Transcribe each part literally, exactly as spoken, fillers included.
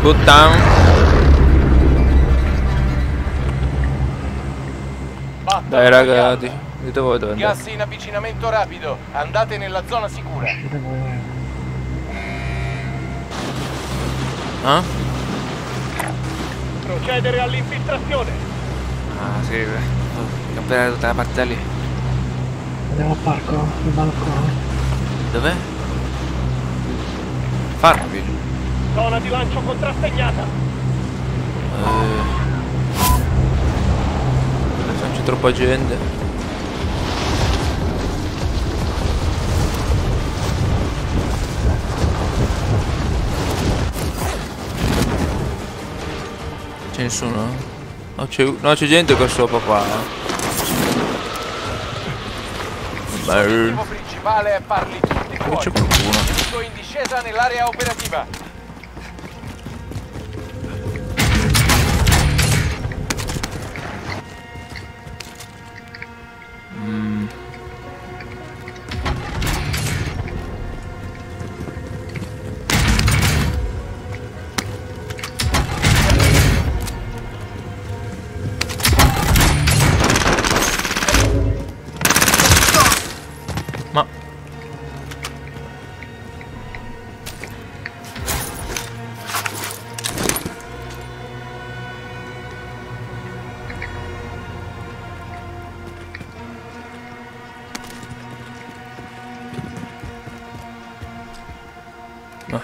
Good down. Dai ragazzi, dite voi dove andate. Gas in avvicinamento rapido, andate nella zona sicura. Ah? Procedere all'infiltrazione. Ah sì, camperare tutta la parte lì. Andiamo al parco, al balcone. Dov'è? Farmville. Zona di lancio contrassegnata. Eh... Non c'è troppa gente. Ce ne sono? No, c'è no, c'è gente qua sopra qua. L'obiettivo principale è farli tutti fuori. C'è qualcuno. Nemico in discesa nell'area operativa. Mm. Ma no.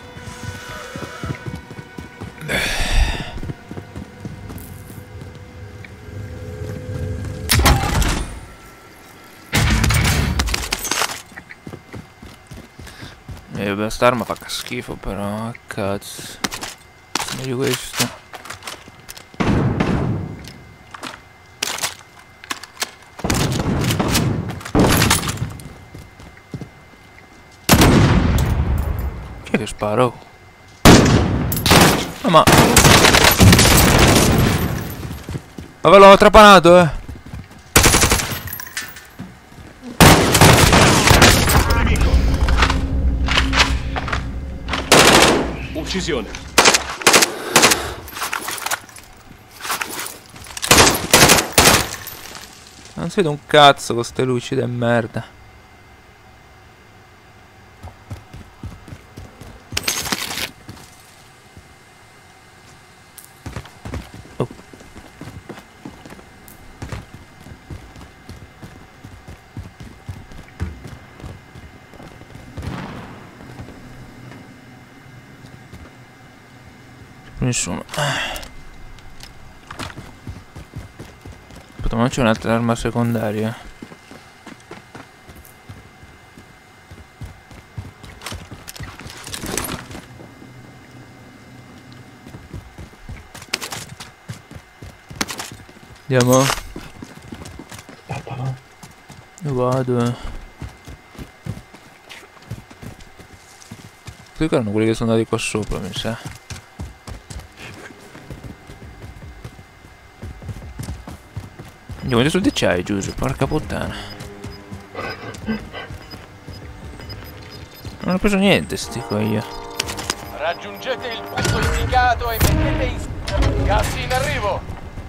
Eh, beh, sta arma fa schifo però, cazzo. Meglio questo. Chi è che sparo? Ah, ma... Ma ve l'ho trapanato, eh! Uccisione. Non si vede un cazzo con ste luci de merda. Oh. Nessuno. Aspetta, ma non c'è un'altra arma secondaria? Andiamo? Aspetta, no? Io vado, eh. Questi qua erano quelli che sono andati qua sopra, mi sa. Quanti soldi c'hai, Giuseppe? Porca puttana. Non ho preso niente, sti qua io. Raggiungete il punto indicato e mettete in... Gas in arrivo.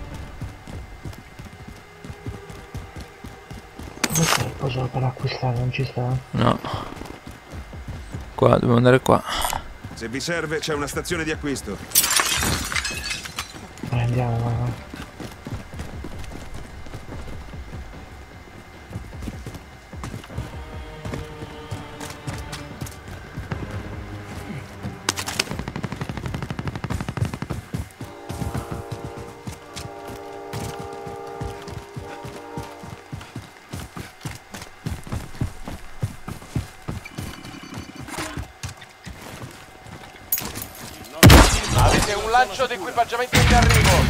Dove sta il coso per acquistare? Non ci sta? No. Qua, dobbiamo andare qua. Se vi serve c'è una stazione di acquisto. Vai, andiamo, vai, vai. Avete un lancio di equipaggiamento in arrivo.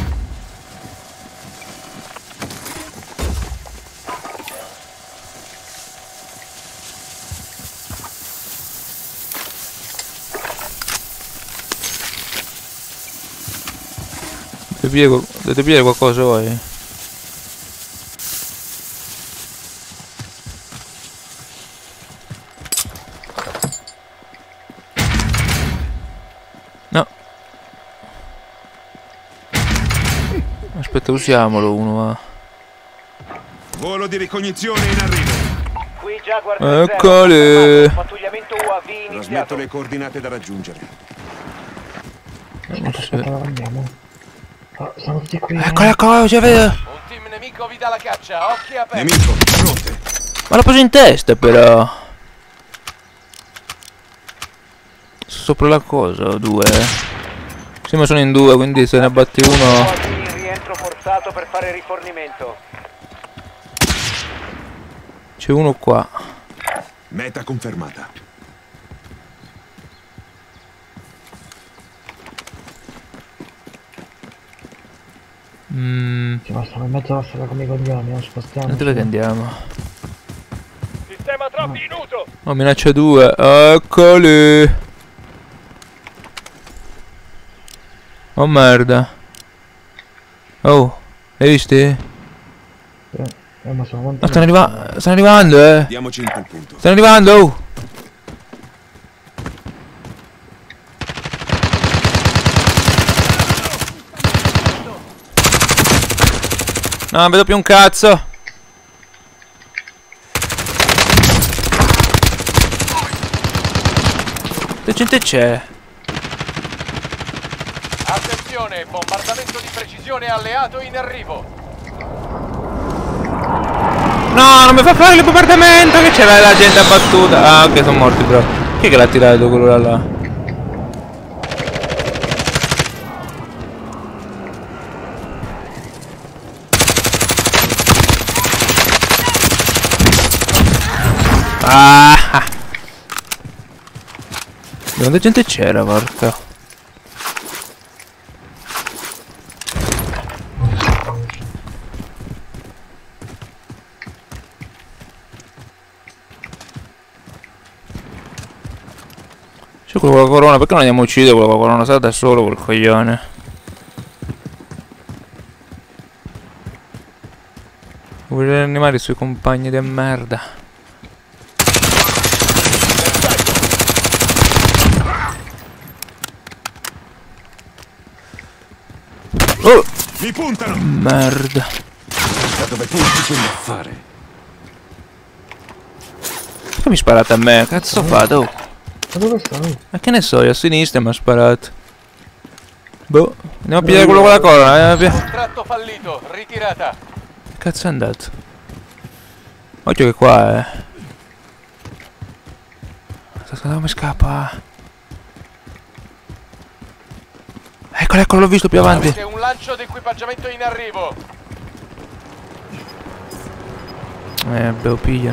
Dovete pigliare, dovete pigliare qualcosa voi? No. Aspetta, usiamolo uno, va. Volo di ricognizione in arrivo. Qui Jaguar tre zero, Eccole. pattugliamento U A V Trasmetto iniziato. le coordinate da raggiungere. Aspetta, aspetta, dove andiamo? Oh, sono tutti qui. Eccola qua, già vedo. Un team nemico vi dà la caccia, occhi aperti. Nemico, fronte. Ma l'ho preso in testa però. Sopra la cosa, due. Sì, ma sono in due, quindi se ne abbatti U A uno. V in rientro forzato per fare rifornimento. C'è uno qua. Meta confermata. Mmm. Ci passano in mezzo alla strada come i coglioni, non spostiamo. Dove che andiamo? Sistema troppi in uso. Oh, minaccia due. Eccoli. Oh merda. Oh, hai visti? Eh, ma sono Ma lontano. stanno arrivando. Stanno arrivando, eh. Diamoci in quel punto. Stanno arrivando, oh. No, non vedo più un cazzo. Che gente c'è? Attenzione, bombardamento di precisione alleato in arrivo. No, non mi fa fare il bombardamento, che c'era la gente abbattuta. Ah, ok, sono morti, bro. Chi è che l'ha tirato quello là là? Ah! Quanta gente c'era, porca? C'è quello con la corona, perché non andiamo a uccidere quello con la corona? Sta da solo quel coglione. Vuole animare i suoi compagni di merda. Oh! Mi puntano! Merda. Da dove punti quell'affare? Perché mi sparate a me? Cazzo fate? Oh. Ma dove sono? Ma che ne so, io a sinistra mi ha sparato. Boh, andiamo a pigliare quello con la corona. Andiamo a pigliare. Contratto fallito, ritirata. Che cazzo è andato? Occhio che qua, eh. Aspetta, dove mi scappa? Eccolo, eccolo, l'ho visto più avanti. Avete un lancio di equipaggiamento in arrivo. Eh, bevo piglia.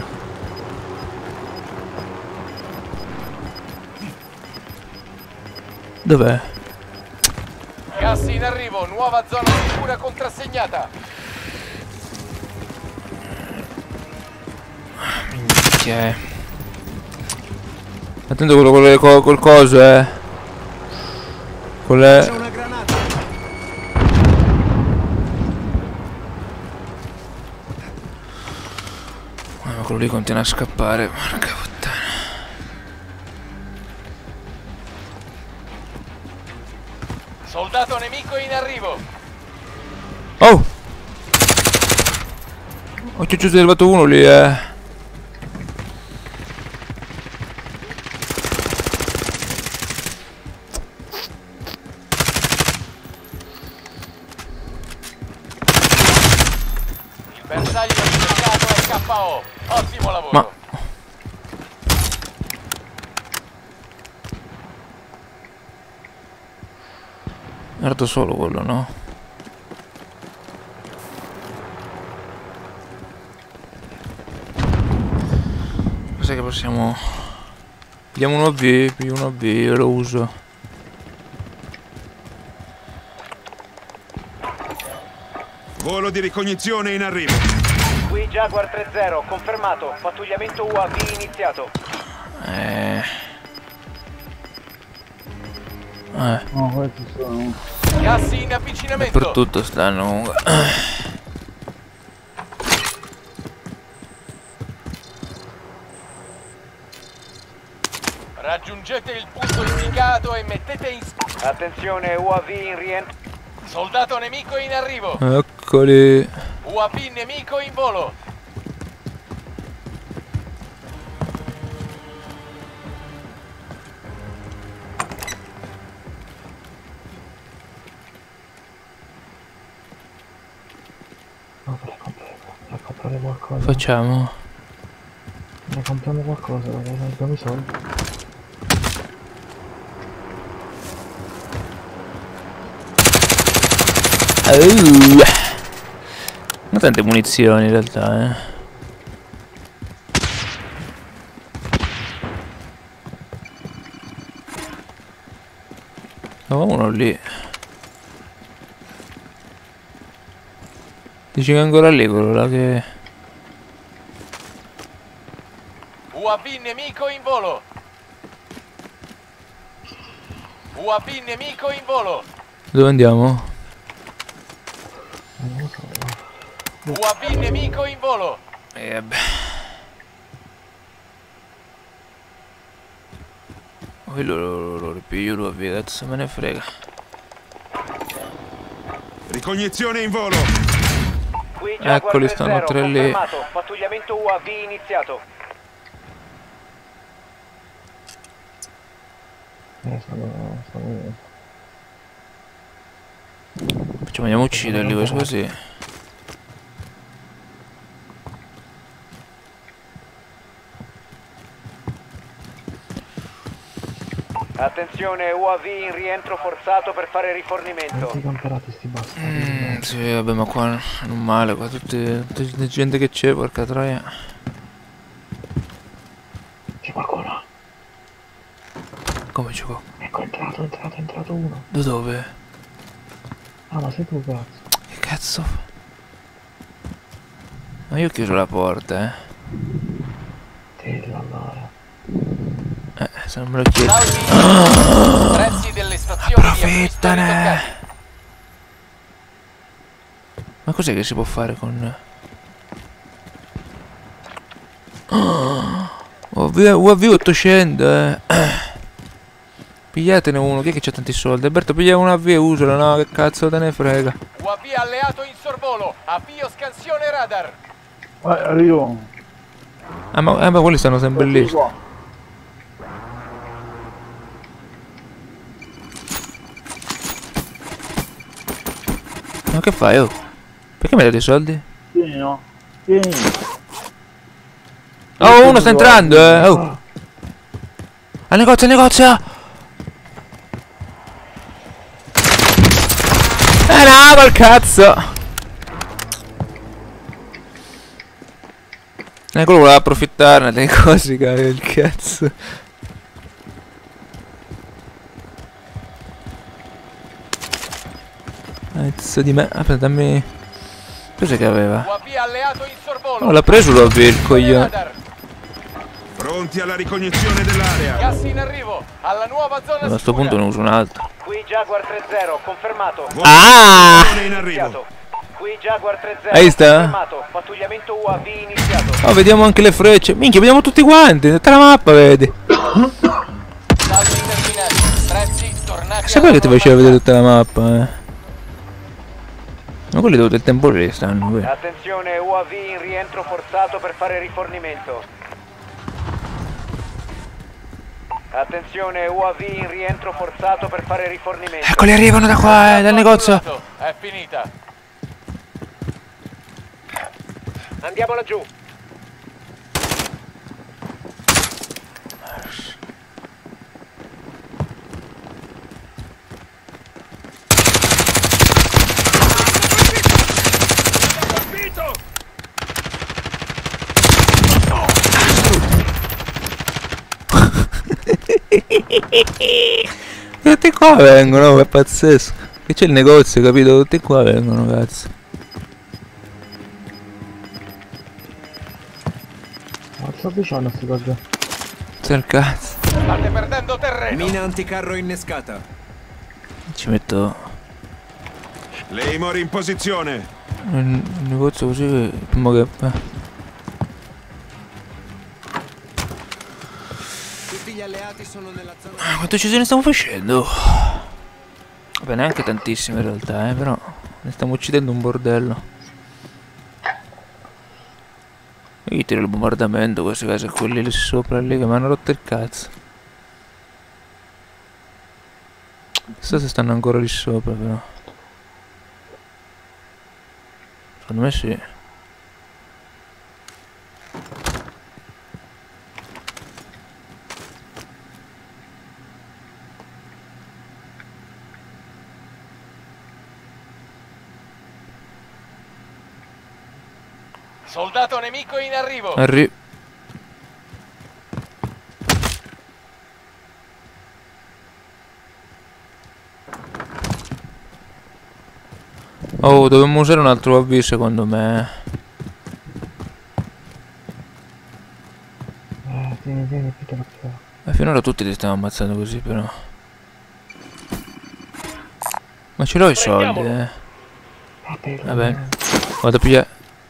Dov'è? Gas in arrivo, nuova zona sicura contrassegnata. Minchia. Attento quello con le co col coso, eh. Con le... una granata! Ah, ma quello lì continua a scappare. Porca puttana. Soldato nemico in arrivo. Oh! Occhio, giusto è arrivato uno lì, eh. Il bersaglio cercato è K O. Ottimo lavoro. Ma... Era da solo quello, no? Cos'è che possiamo... Vediamo uno V, più uno V, io lo uso. Volo di ricognizione in arrivo. Qui Jaguar tre zero, confermato. Pattugliamento U A V iniziato. Eh... Eh, No, questi sono. Gas in avvicinamento. dappertutto stanno comunque. Raggiungete il punto indicato e mettete in... Attenzione, U A V in rientro. Soldato nemico in arrivo. Eccoli. U A V nemico in volo. No, per comprare, per comprare qualcosa. Facciamo. Ne compriamo qualcosa, perché non abbiamo i soldi. Uh. Ma tante munizioni in realtà, eh. Oh, uno lì. Dici che è ancora lì quello là che... U A V nemico in volo. U A V nemico in volo. Dove andiamo? Non lo so. U A V nemico in volo. E vabbè. Quello lo, lo ripiglio, lo via, cazzo me ne frega. Ricognizione in volo. Qui Jaguar Eccoli, stanno tre zero, tre lì. confermato. Pattugliamento U A V iniziato. Eh, stanno... stanno... Facciamo, andiamo a ucciderli questo così. Attenzione, U A V in rientro forzato per fare rifornimento. Quanti camperati sti bastardi? Mm, sì, vabbè, ma qua non male, qua tutte, tutte la gente che c'è, porca troia. C'è qualcuno? Come c'è qua? Ecco, è entrato, è entrato, è entrato uno. Da dove? Ah, ma sei tu, cazzo. Che cazzo? Ma io ho chiuso la porta, eh. Tella, allora. Eh, se non me lo chiedo. Salvi. Prezzi delle stazioni di acquisto Approfittane! ritoccati. Ma cos'è che si può fare con... U A V ottocento, eh. Pigliatene uno, chi è che c'ha tanti soldi? Alberto, piglia un U A V e usalo, no, che cazzo te ne frega. U A V alleato in sorvolo. Avvio scansione radar. Eh, arrivo. Ah, ma, eh, ma quelli stanno sempre lì. Qua. Ma che fai, oh? Perché mi dai dei soldi? Vieni, no? Vieni. Oh, uno sta entrando, eh! Oh! Al negozio, al negozio! Eh no, col cazzo! E quello voleva approfittarne delle cose, il cazzo. Cazzo di me. Aspetta, dammi... Cos'è che aveva? U A V alleato in sorvolo. Oh, l'ha preso l'U A V il coglione. Radar. Pronti alla ricognizione dell'area. Gas in arrivo. Alla nuova zona A sto sicura. punto ne uso un altro. Qui Jaguar tre zero, confermato. Ah! In arrivo. Iniziato. Qui Jaguar tre zero, Hai visto? confermato. Pattugliamento U A V iniziato. Oh, vediamo anche le frecce. Minchia, vediamo tutti quanti. Tutta la mappa, vedi. Salvi terminati. Prezzi tornati. Sapevo che ti alla faceva normalità. vedere tutta la mappa, eh. Ma quelli tutto il tempo lì stanno, vedi. Attenzione, U A V in rientro forzato per fare rifornimento. Attenzione, U A V in rientro forzato per fare rifornimento. Eccoli, arrivano da qua, eh, dal negozio. È finita. Andiamo laggiù. Tutti qua vengono, è pazzesco. Che c'è il negozio, capito? Tutti qua vengono, cazzo. Ma sto dicendo sti cose? C'è il cazzo. State perdendo terreno. Mina anticarro innescata. Ci metto Claymore in posizione. il negozio così che... prima che... eh. Tutti gli alleati sono nella zona. Ah, quante uccisioni stiamo facendo? Vabbè, neanche tantissime in realtà, eh, però ne stiamo uccidendo un bordello. Io tiro il bombardamento, queste cose, quelli lì sopra lì che mi hanno rotto il cazzo. Chissà se stanno ancora lì sopra, però. Secondo me sì. Soldato nemico in arrivo. Arri... Oh, dovremmo usare un altro A V secondo me. Eh, vieni, vieni, più più. E finora tutti li stiamo ammazzando così, però. Ma ce l'ho i soldi, eh. Vabbè, vado a pigliare.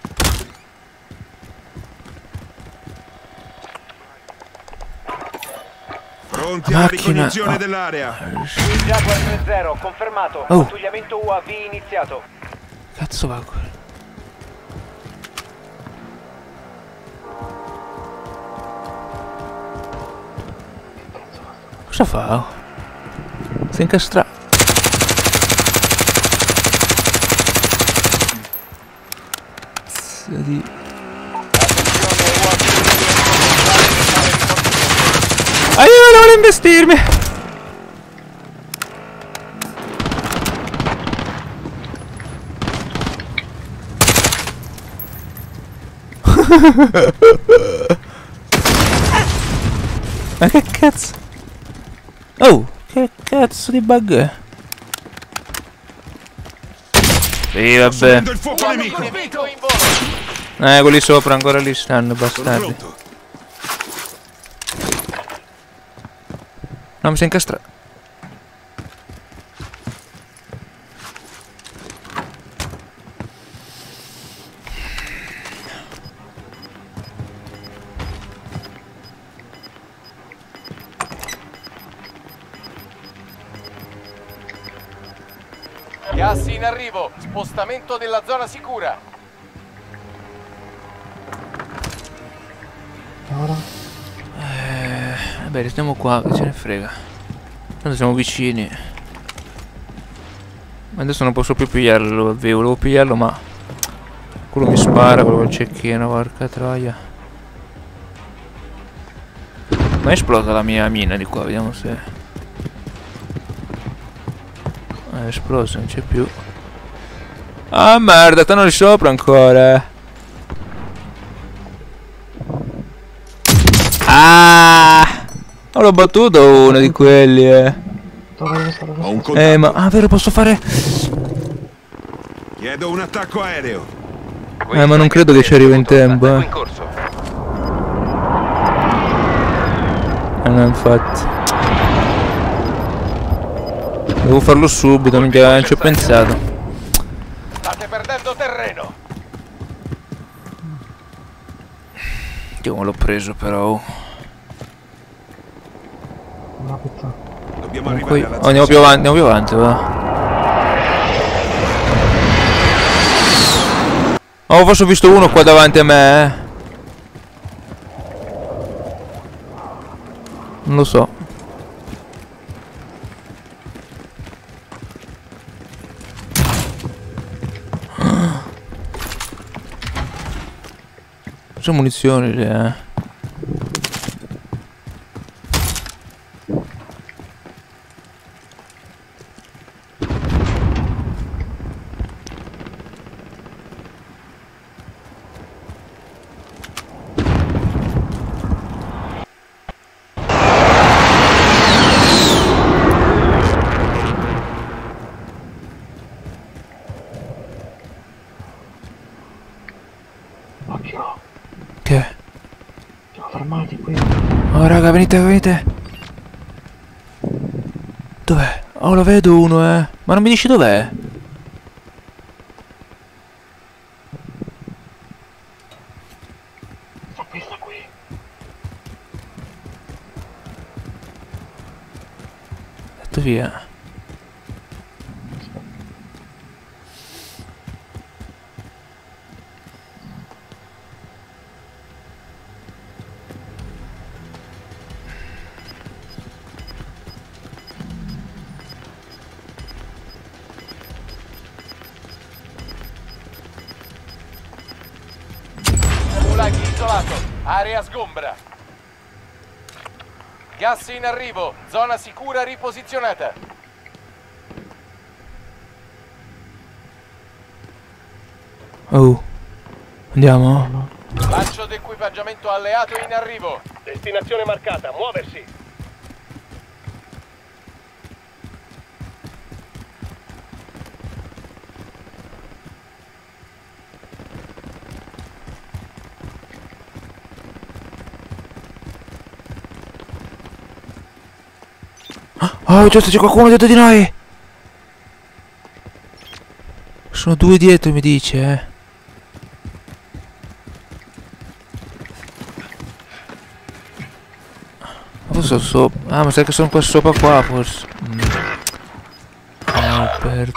Pronti alla Macchina. ricognizione Oh. dell'area. Jaguar tre zero, confermato. Oh. Pattugliamento U A V iniziato. Cazzo va quello? Cosa fa? Oh? Si incastra. Cazzo di... Ah, io non voglio investirmi! Ma che cazzo? Oh, che cazzo di bug è? Sì, vabbè. Subendo il fuoco Uomo nemico. nemico in volo. Eh, quelli sopra ancora lì stanno, Sono bastardi. pronto. No, mi si è incastrato. Gas in arrivo. Spostamento della zona sicura. Ora? Eh, vabbè, restiamo qua, che ce ne frega. Tanto siamo vicini. Ma adesso non posso più pigliarlo, volevo pigliarlo, ma quello mi spara, quello col cecchino, porca troia. Ma è esplosa la mia mina di qua, vediamo se... È esplosa, non c'è più. Ah merda, stanno lì sopra ancora. Ah! Oh, l'ho battuto uno di quelli, eh. Dove dove sta? Dove Ho un sta? contatto. Eh, ma... Ah, vero, posso fare... Chiedo un attacco aereo. Eh, ma non credo che ci arrivi in tempo, eh. Eh, no, infatti. Devo farlo subito, non ci ho pensato. State perdendo terreno. Io come l'ho preso, però. Una pizza. Dobbiamo Poi... arrivare alla Oh, andiamo più avanti, andiamo più avanti, va. Oh, forse ho visto uno qua davanti a me, eh. Non lo so. Sono munizioni lì, eh. Occhio. Che? Siamo fermati qui. Oh raga, venite, venite. Dov'è? Oh, lo vedo uno, eh. Ma non mi dici dov'è? Sta qui, sta qui. Detto via. Gulag isolato. Area sgombra. Gas in arrivo. Zona sicura riposizionata. Oh. Andiamo? Lancio d'equipaggiamento alleato in arrivo. Destinazione marcata, muoversi. Oh, giusto, c'è qualcuno dietro di noi! Sono due dietro, mi dice, eh. Ma forse sono sopra. Ah, ma sai che sono qua sopra qua, forse. Mm. Ah, per...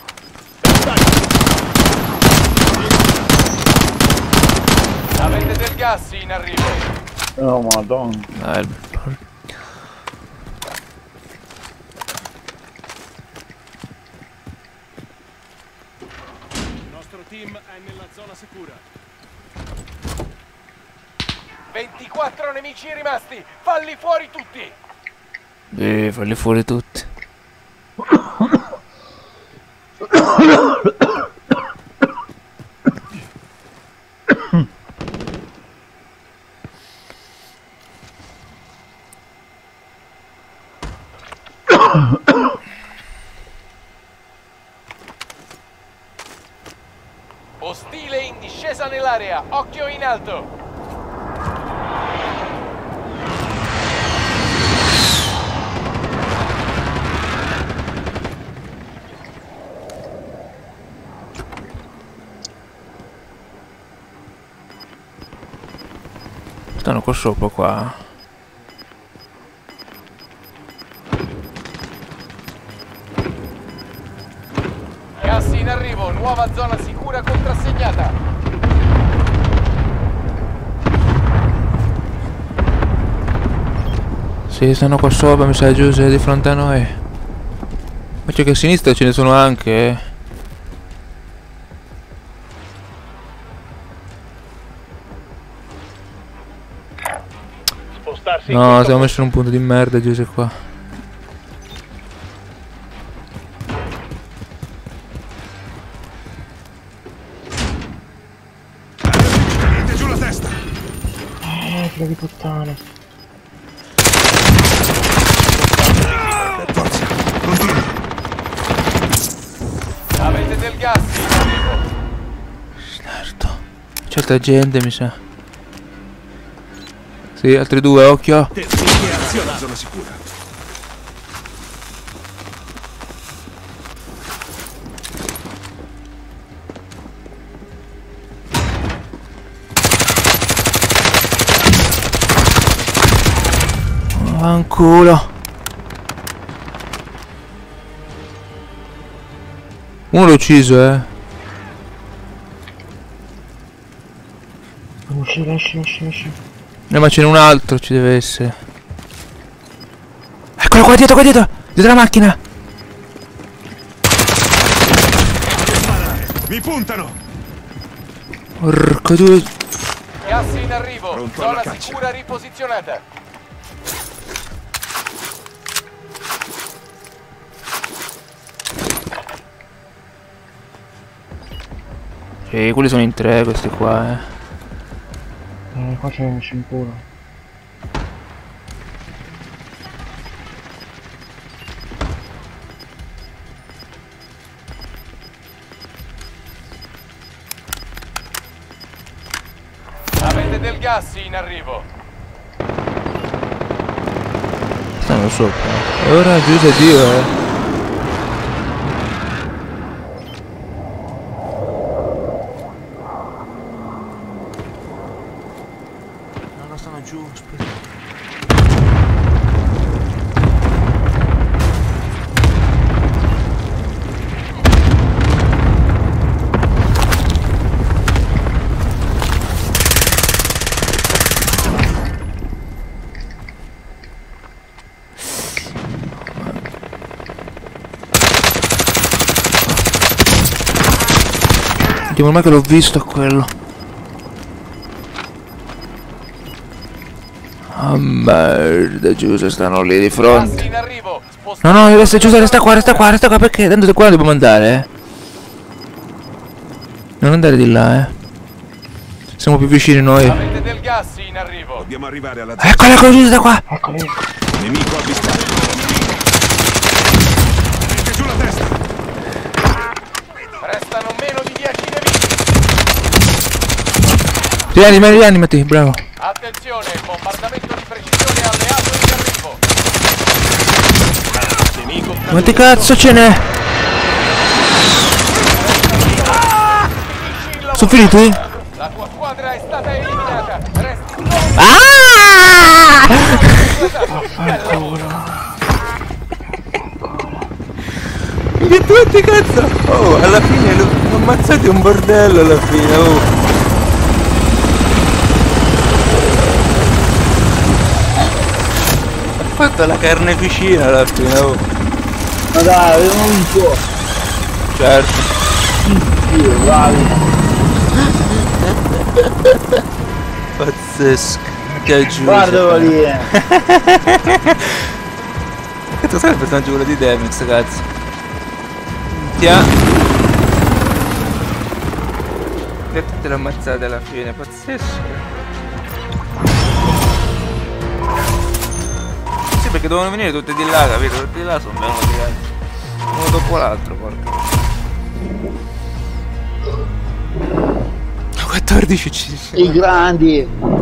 Avete del gas in arrivo. Oh madonna. Ah, il... Il nostro team è nella zona sicura. ventiquattro nemici rimasti. Falli fuori tutti. Eh, falli fuori tutti. Ostile in discesa nell'area. Occhio in alto. Stanno qua sopra qua. Gas in arrivo. Nuova zona sicura contrassegnata. Sì, stanno qua sopra, mi sa Giuseppe, di fronte a noi. Ma c'è che a sinistra ce ne sono anche, eh. Spostarsi. No, siamo messi in un punto di merda, Giuseppe, qua. Niente giù la testa. Eh, figlio di puttana. Forza, continua. Avete del gas in arrivo. Certo. Certa gente, mi sa. Sì, altri due, occhio. Tecniche azione alla zona sicura. Fanculo. Uno l'ho ucciso, eh. Usci, esci, esci, esci. Eh, ma ce n'è un altro, ci deve essere. Eccolo qua dietro, qua dietro! Dietro la macchina! Mi puntano. Porco due. Gas in arrivo. Pronto alla Zona caccia. sicura riposizionata. Sì, quelli sono in tre, questi qua, eh. Eh, qua c'è un scimpuro. Avete del gas in arrivo. Stanno sopra. E ora Giuseppe Dio, eh. No, no, stanno giù, aspetta. Dio, ormai che l'ho visto quello. Ah merda, Giuseppe, stanno lì di fronte. Gas in arrivo. No, no, resta Giuseppe, resta qua, resta qua, resta qua, perché? Tanto da qua dobbiamo andare, eh. Non andare di là, eh. Siamo più vicini noi. Avete del gas in arrivo. Dobbiamo arrivare alla zona. Eccola, eccola, Giuseppe, da qua. Eccoli. Nemico avvistato. Mette giù la testa. Restano meno di dieci nemici. Rianimati, rianimati, bravo. Attenzione, bombardamento di precisione alleato in arrivo. Nemico Quanti cazzo ce n'è? Sono finiti? La tua squadra è stata eliminata. Resti Ah! Che tutti cazzo! Oh, alla fine l'ho ammazzato un bordello alla fine, oh! Ha fatto la carneficina alla fine, oh! Ma dai, non so. Certo! Io, bravi. Pazzesco! Che aggiunge! Guardalo lì. eh. Che tu sai il personaggio quello di Demix, cazzo! Tia! E tutte le ammazzate alla fine, pazzesco! Sì, perché dovevano venire tutti di là, capito? Tutti di là sono venuti, cazzo! Uno dopo l'altro, porca! quattordici uccisi! I grandi.